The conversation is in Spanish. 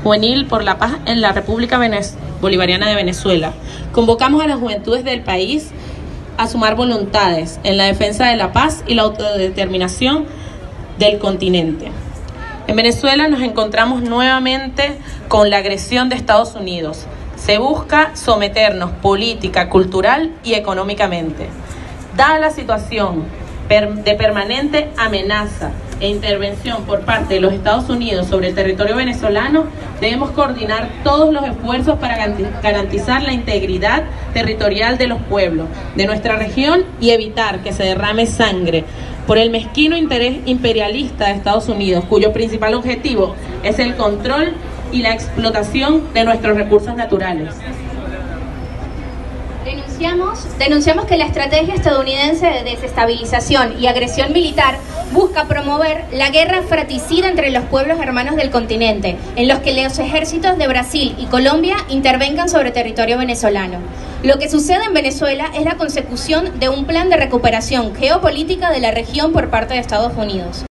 Juvenil por la Paz en la República Bolivariana de Venezuela. Convocamos a las juventudes del país a sumar voluntades en la defensa de la paz y la autodeterminación del continente. En Venezuela nos encontramos nuevamente con la agresión de Estados Unidos. Se busca someternos política, cultural y económicamente. Dada la situación de permanente amenaza e intervención por parte de los Estados Unidos sobre el territorio venezolano, debemos coordinar todos los esfuerzos para garantizar la integridad territorial de los pueblos de nuestra región y evitar que se derrame sangre por el mezquino interés imperialista de Estados Unidos, cuyo principal objetivo es el control y la explotación de nuestros recursos naturales. Denunciamos que la estrategia estadounidense de desestabilización y agresión militar busca promover la guerra fratricida entre los pueblos hermanos del continente, en los que los ejércitos de Brasil y Colombia intervengan sobre territorio venezolano. Lo que sucede en Venezuela es la consecución de un plan de recuperación geopolítica de la región por parte de Estados Unidos.